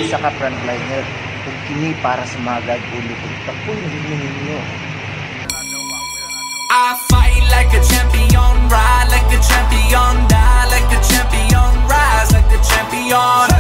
sa ka-frontliner kung kini para sa mga gagulog ug tapoy ninyo. I fight like a champion, ride like a champion, die like a champion, rise like a champion.